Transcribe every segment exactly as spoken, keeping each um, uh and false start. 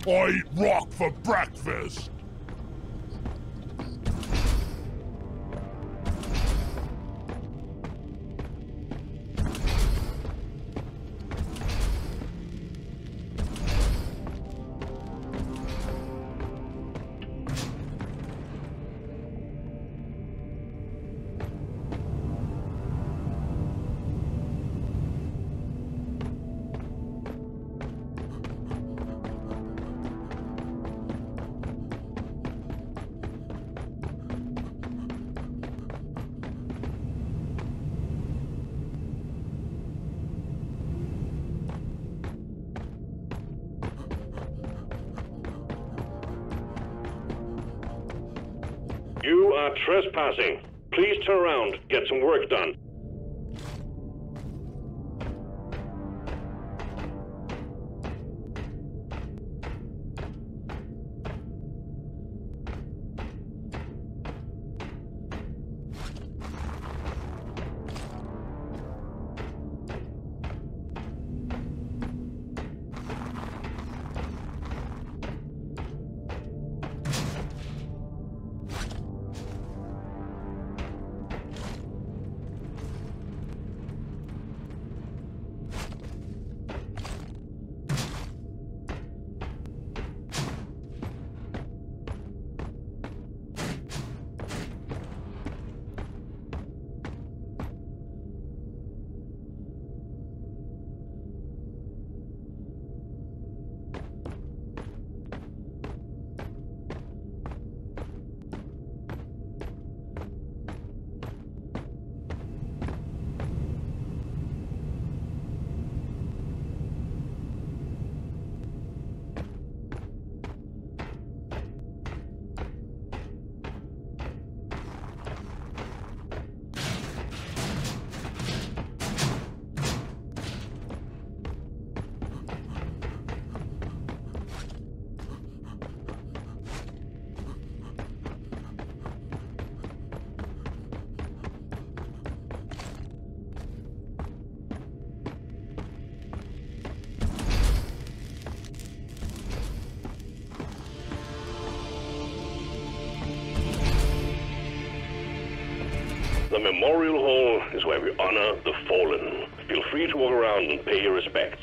I eat rock for breakfast. You are trespassing. Please turn around, get some work done. The Memorial Hall is where we honor the fallen. Feel free to walk around and pay your respects.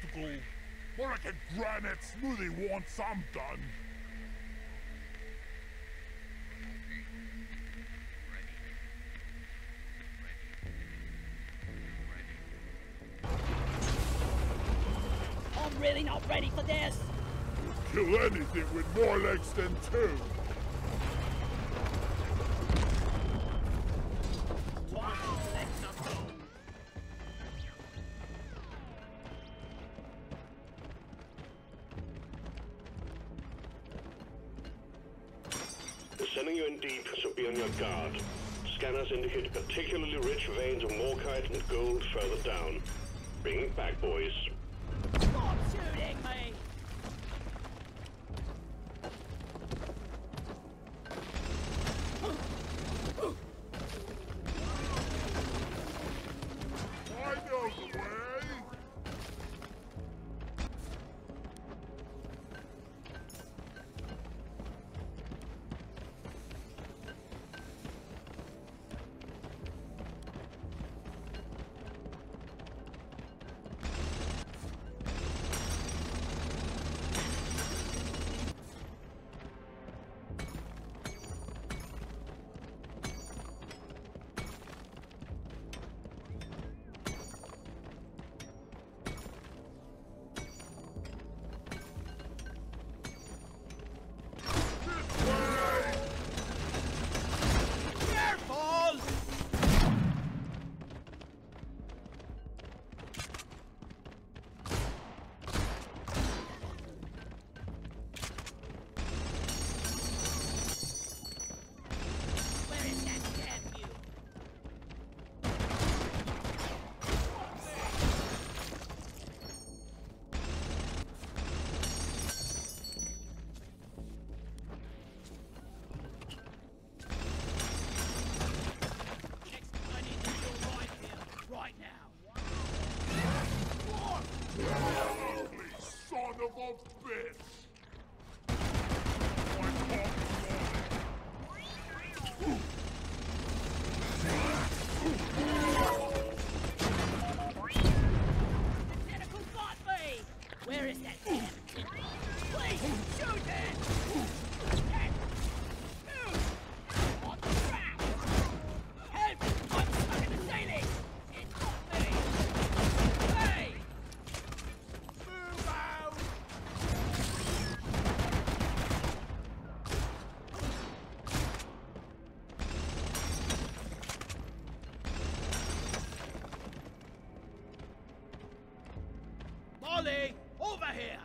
uncle. I reckon Granite Smoothie wants some done. I'm really not ready for this! Kill anything with more legs than two. We're sending you in deep, so be on your guard. Scanners indicate particularly rich veins of morkite and gold further down. Bring it back, boys. Stop shooting me! I know the way. Son of a bitch! The tentacle got me! Where is that tentacle? Please, shoot it! On the trap! Help! I'm stuck in the ceiling! It got me! Hey! Move out! Molly, over here!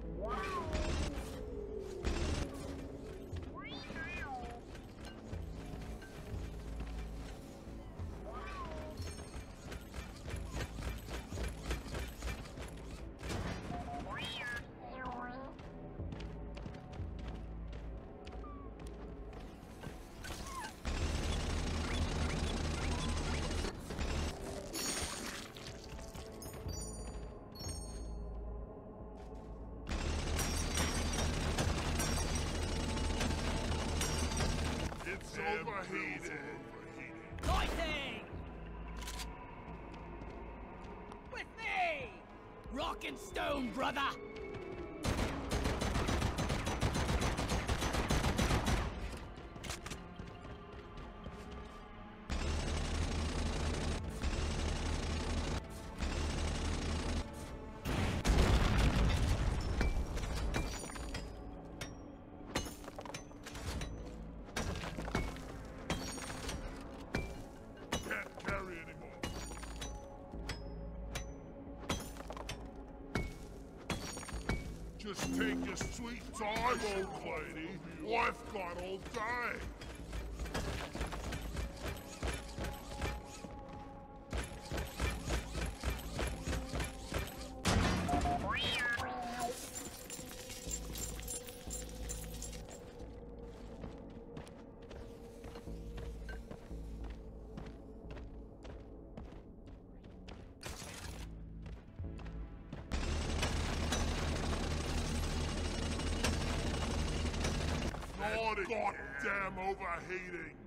It's overheated. Lighting! With me! Rock and stone, brother! Can't carry anymore. Just take your sweet time, old lady. I've got all day. God, goddamn overheating.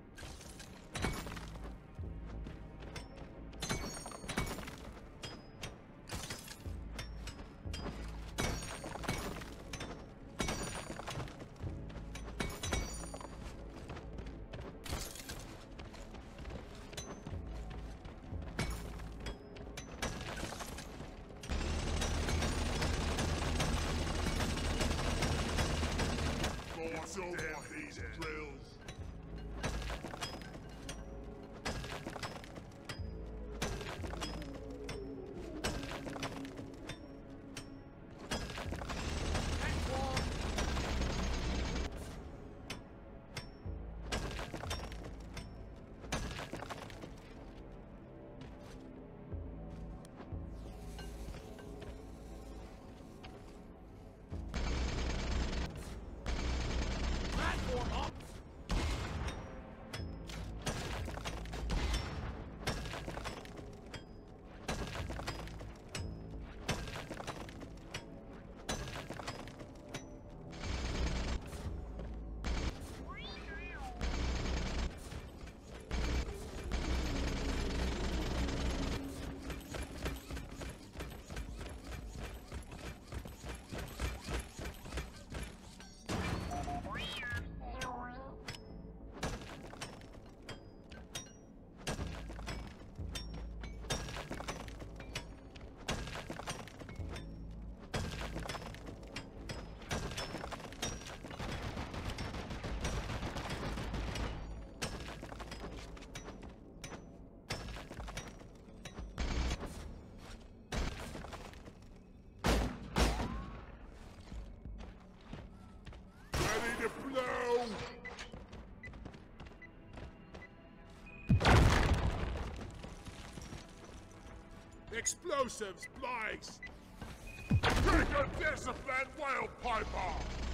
Explosives, Blaze! Take a disciplined whale piper!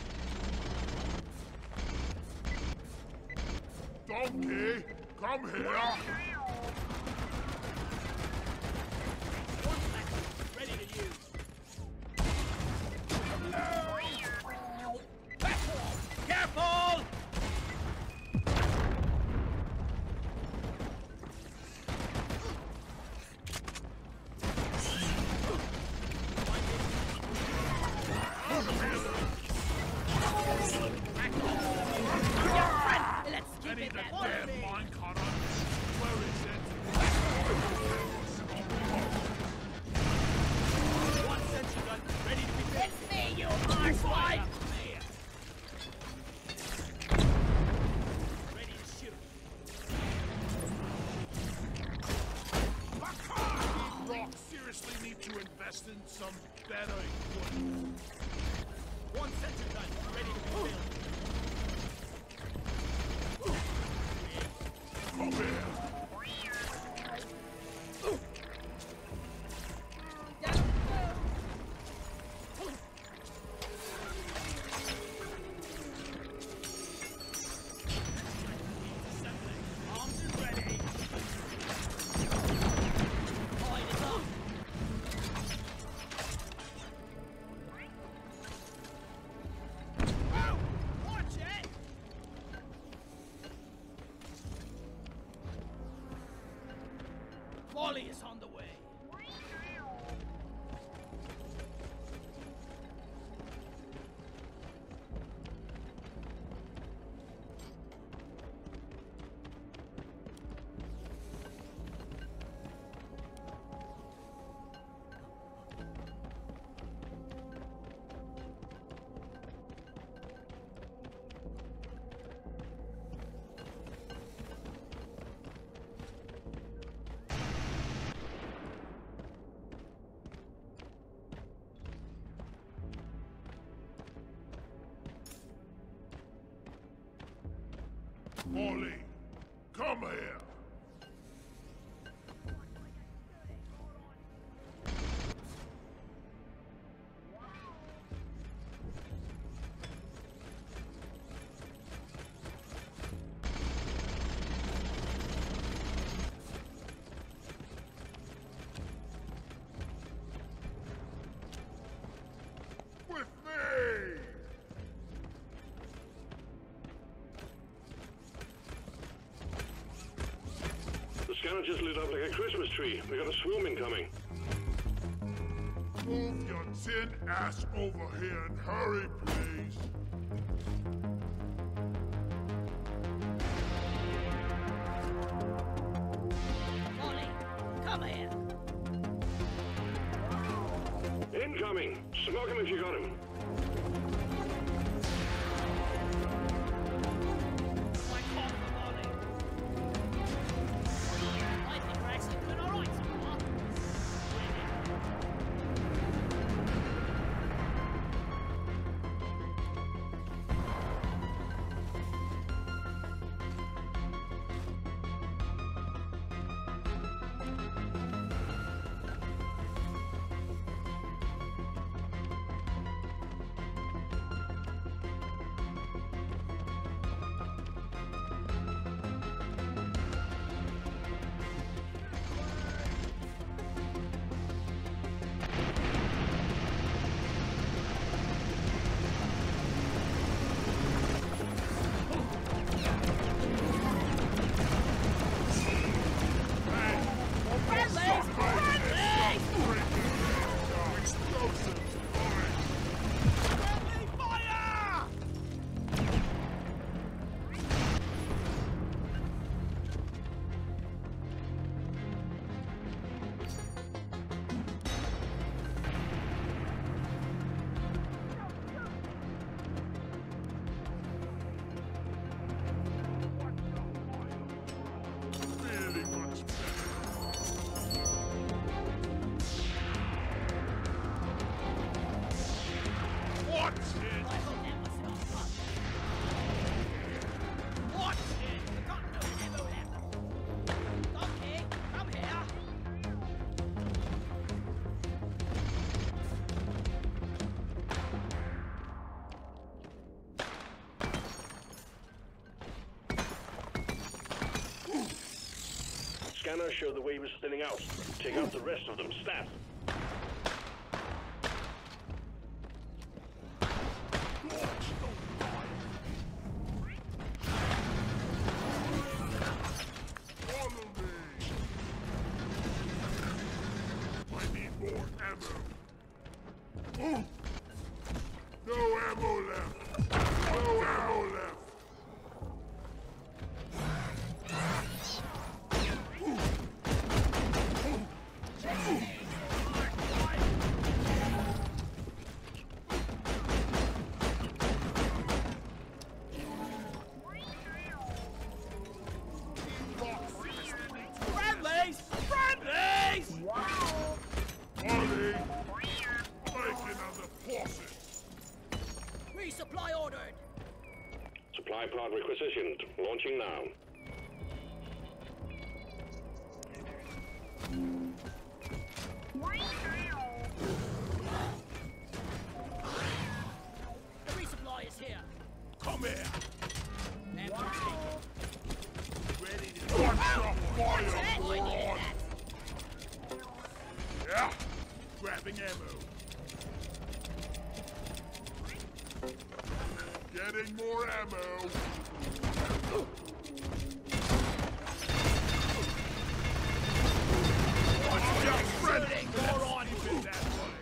Donkey, come here! One second, ready to use. Careful! Let's keep I need it the that damn way. mine cutter. Where is it? One sentry gun ready to be fixed. It's me, you arsewide! Ready to shoot. Rock seriously need to invest in some better equipment. One sentry gun ready to be filled. Come here. Arms is ready. Line is up. Oh, watch it! Molly is on the way. Molly, come here. With me! The scanner just lit up like a Christmas tree. We got a swarm incoming. Move your tin ass over here and hurry, please. Molly, come here. Incoming! Smoke him if you got him. My call for Molly. I think we're actually doing all right so far. Scanners show the wave is thinning out. Take out the rest of them, stat. Follow me! I need more ammo. Ooh. No ammo left! No ammo left! Friendlies! Friendlies! Ollie! Making on the faucet! Resupply ordered! Supply pod requisitioned. Launching now. The resupply is here. Come here! And we'll take it. Ready to watch the fire That's it! I burn! needed that. Yeah! Grabbing ammo. Getting more ammo. Watch your friendly! More on you that way.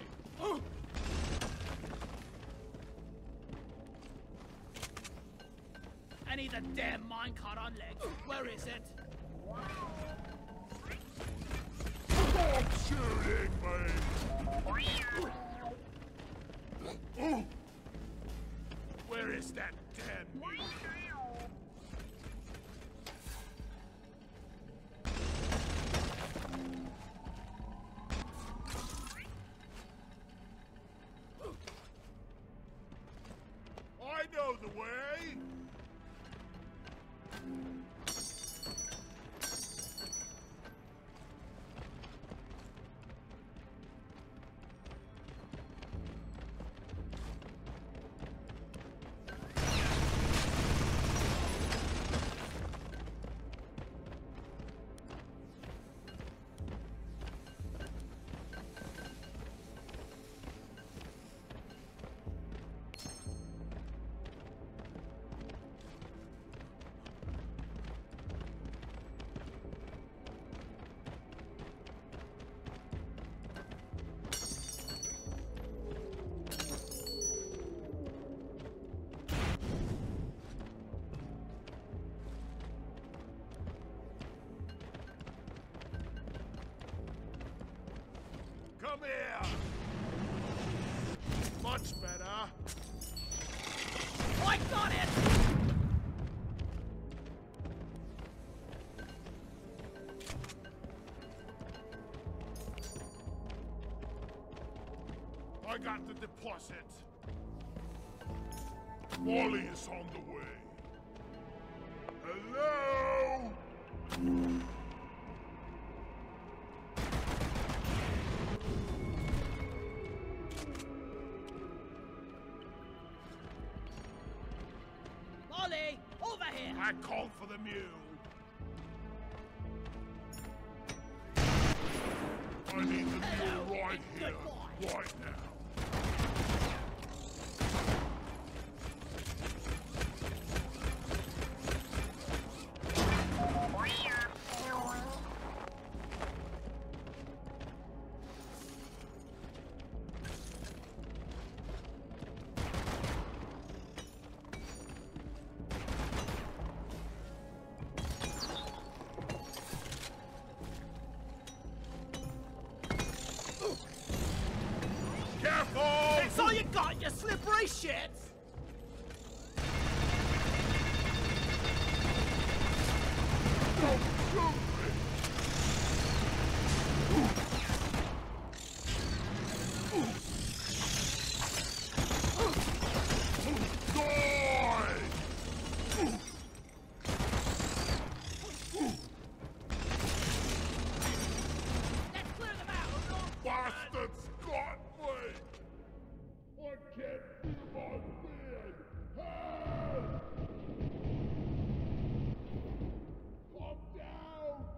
I need the damn minecart on legs. Where is it? Stop shooting me! Ooh. Where is that damn meat? I know the way! Come here! Much better. I got it! I got the deposit. Wally is on the way. Hello? Molly, over here! I called for the mule. I need the mule right here, right now. Careful! That's all you got, you slippery shits! Don't shoot me! Die! Let's clear them out! Bastards got me! I can't feel my beard! Help! Calm down!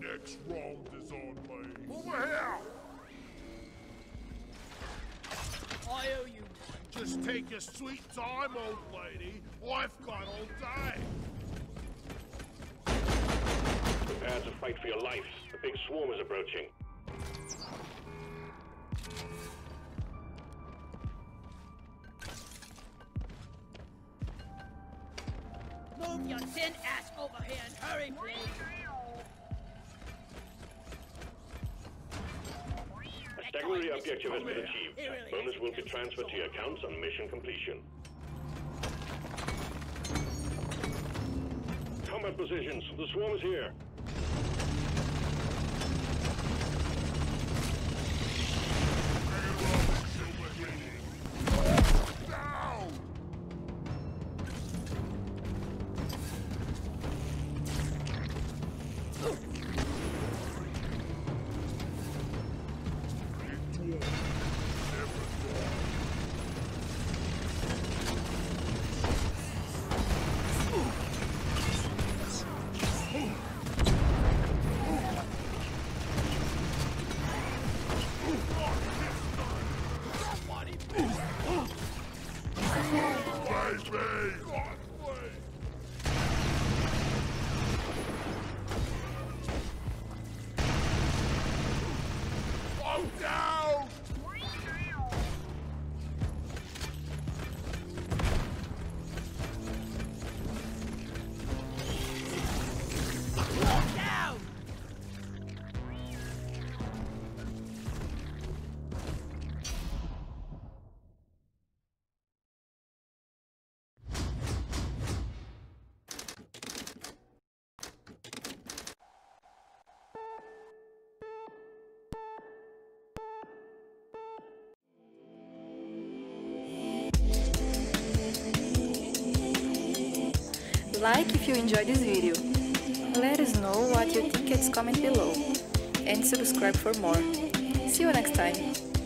next round is on me. Over here! I owe you one. Just take your sweet time, old lady. I've got all day. Prepare to fight for your life. The big swarm is approaching. Move your tin ass over here and hurry, please. A secondary objective has been achieved. Bonus will be transferred to your accounts on mission completion. Combat positions. The swarm is here. Like if you enjoyed this video. Let us know what you think at comment below. And subscribe for more. See you next time.